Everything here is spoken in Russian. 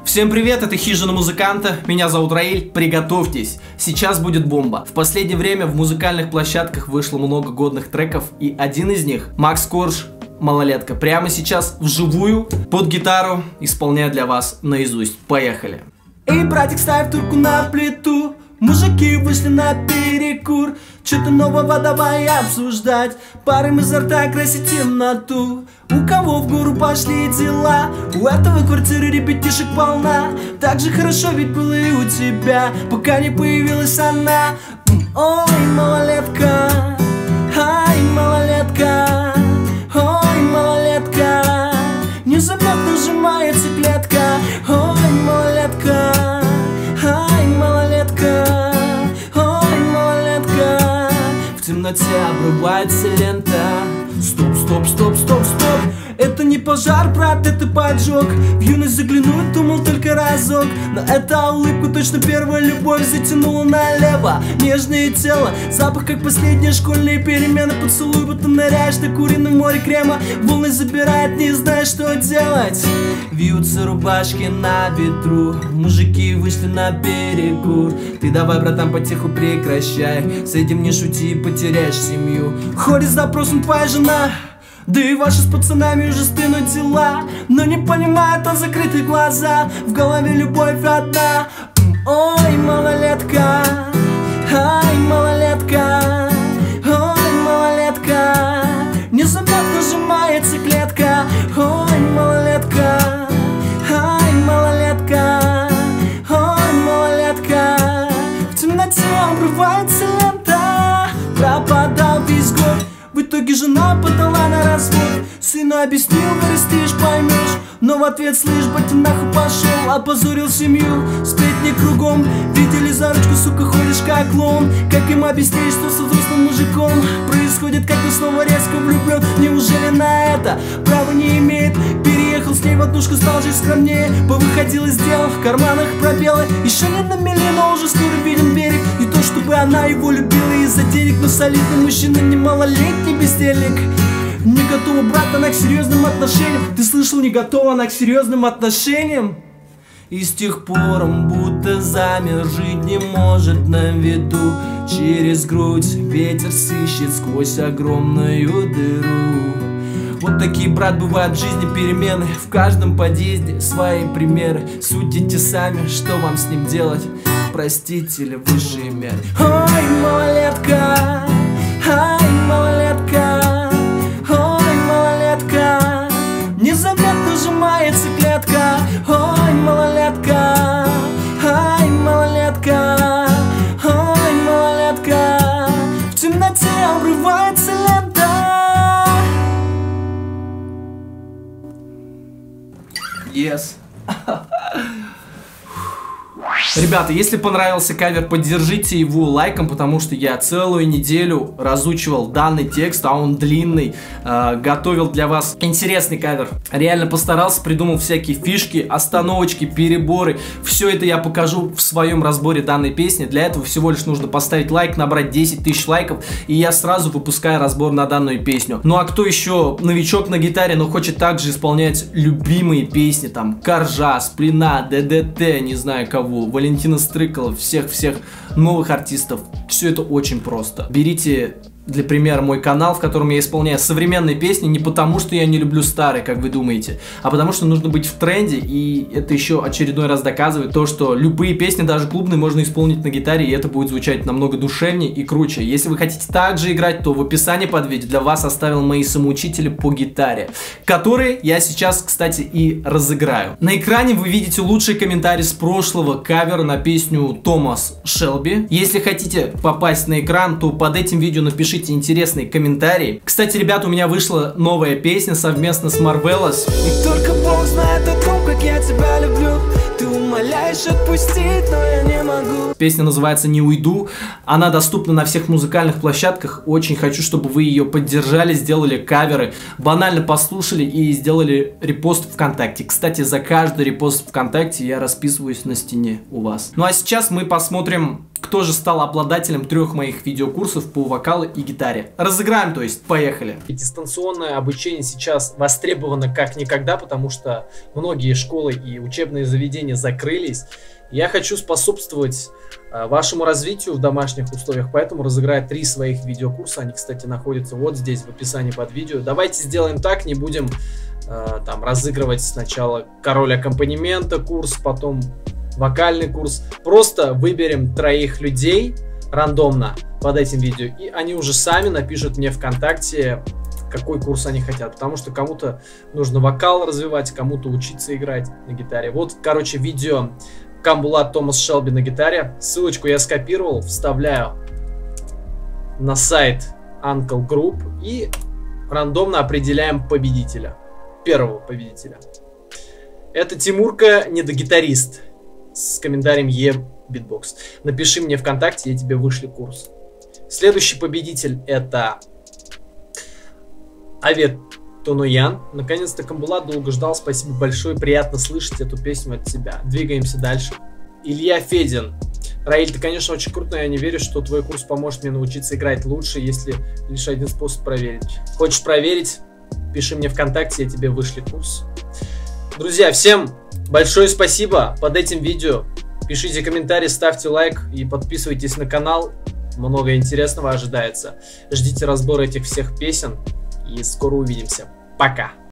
Всем привет, это Хижина Музыканта, меня зовут Раиль, приготовьтесь, сейчас будет бомба. В последнее время в музыкальных площадках вышло много годных треков, и один из них, Макс Корж, «Малолетка», прямо сейчас вживую под гитару исполняю для вас наизусть. Поехали. Эй, братик, ставь турку на плиту, мужики вышли на перекур, что-то нового давай обсуждать, паром изо рта красить темноту. У кого в гору пошли дела, у этого квартиры ребятишек полна. Так же хорошо ведь было и у тебя, пока не появилась она. Ой, малолетка, ай, малолетка, ой, малолетка, незаметно сжимается клетка. Ой, малолетка, ай, малолетка, ой, малолетка, в темноте обрывается лента. Стоп, стоп, стоп, стоп, стоп. Это не пожар, брат, это поджог. В юность заглянуть думал только разок, но эта улыбка точно первая любовь затянула налево. Нежное тело, запах как последние школьные перемены. Поцелуй, будто ныряешь на курином море крема. Волны забирает, не знаешь, что делать. Вьются рубашки на ветру, мужики вышли на перекур. Ты давай, братан, потиху прекращай, с этим не шути, потеряешь семью. Ходит с запросом твоя жена, да и ваши с пацанами уже стынут дела, но не понимает он закрытые глаза, в голове любовь одна. Ой, малолетка, ай, малолетка, ой, малолетка, незаметно сжимается клетка. Ой, малолетка, ай, малолетка, ой, малолетка, в темноте обрывается лента. Пропадал весь год, в итоге жена подала на развод. Сыну объяснил, вырастешь, поймешь, но в ответ, слышь, батя нахуй пошел, опозорил семью. Сплетни кругом, видели за ручку, сука, ходишь как клоун. Как им объяснить, что со взрослым мужиком происходит, как ты снова резко влюблен? Неужели на это право не имеет? Переехал с ней в однушку, стал жить скромнее, повыходил из дел, в карманах пробелы. Еще не на мели, но уже скоро виден берег. Не то чтобы она его любила из-за денег, но солидный мужчина, не малолетний бездельник. Не готова, брат, она к серьезным отношениям. Ты слышал, не готова она к серьезным отношениям? И с тех пор он будто замер, жить не может на виду. Через грудь ветер сыщет сквозь огромную дыру. Вот такие, брат, бывают в жизни перемены, в каждом подъезде свои примеры. Судите сами, что вам с ним делать, простите ли высшие меры. Ой, малолетка, ай, малолетка, ой, малолетка, незаметно сжимается клетка. Ой, малолетка, ай, малолетка, ой, малолетка, в темноте обрывается лента. Yes. Ребята, если понравился кавер, поддержите его лайком, потому что я целую неделю разучивал данный текст, а он длинный, готовил для вас интересный кавер. Реально постарался, придумал всякие фишки, остановочки, переборы. Все это я покажу в своем разборе данной песни. Для этого всего лишь нужно поставить лайк, набрать 10 тысяч лайков, и я сразу выпускаю разбор на данную песню. Ну а кто еще новичок на гитаре, но хочет также исполнять любимые песни, там, Коржа, Сплина, ДДТ, не знаю кого, Валентина Стрыкало, всех новых артистов. Все это очень просто. Берите для примера мой канал, в котором я исполняю современные песни, не потому что я не люблю старые, как вы думаете, а потому что нужно быть в тренде, и это еще очередной раз доказывает то, что любые песни, даже клубные, можно исполнить на гитаре, и это будет звучать намного душевнее и круче. Если вы хотите также играть, то в описании под видео для вас оставил мои самоучители по гитаре, которые я сейчас, кстати, и разыграю. На экране вы видите лучший комментарий с прошлого кавера на песню Томас Шелби. Если хотите попасть на экран, то под этим видео напишите интересные комментарии. Кстати, ребята, у меня вышла новая песня совместно с Марвелос. И только Бог знает о том, как я тебя люблю. Ты умоляешь отпустить, но я не могу. Песня называется «Не уйду». Она доступна на всех музыкальных площадках. Очень хочу, чтобы вы ее поддержали, сделали каверы, банально послушали и сделали репост ВКонтакте. Кстати, за каждый репост ВКонтакте я расписываюсь на стене у вас. Ну а сейчас мы посмотрим, кто же стал обладателем 3 моих видеокурсов по вокалу и гитаре. Разыграем, то есть, поехали. Дистанционное обучение сейчас востребовано как никогда, потому что многие школы и учебные заведения закрылись. Я хочу способствовать вашему развитию в домашних условиях, поэтому разыграю 3 своих видеокурса. Они, кстати, находятся вот здесь в описании под видео. Давайте сделаем так, не будем там разыгрывать сначала король аккомпанемента курс, потом вокальный курс. Просто выберем 3 людей рандомно под этим видео, и они уже сами напишут мне ВКонтакте, какой курс они хотят, потому что кому-то нужно вокал развивать, кому-то учиться играть на гитаре. Вот, короче, видео Камбулат Томас Шелби на гитаре. Ссылочку я скопировал, вставляю на сайт Uncle Group и рандомно определяем победителя. Первого победителя. Это Тимурка, недогитарист, с комментарием Битбокс. Напиши мне ВКонтакте, я тебе вышлю курс. Следующий победитель это Авет Тонуян. Наконец-то Камбулат долго ждал. Спасибо большое. Приятно слышать эту песню от тебя. Двигаемся дальше. Илья Федин. Раиль, ты, конечно, очень круто, но я не верю, что твой курс поможет мне научиться играть лучше, если лишь один способ проверить. Хочешь проверить? Пиши мне ВКонтакте, я тебе вышлю курс. Друзья, всем большое спасибо под этим видео. Пишите комментарии, ставьте лайк и подписывайтесь на канал. Много интересного ожидается. Ждите разбора этих всех песен. И скоро увидимся. Пока.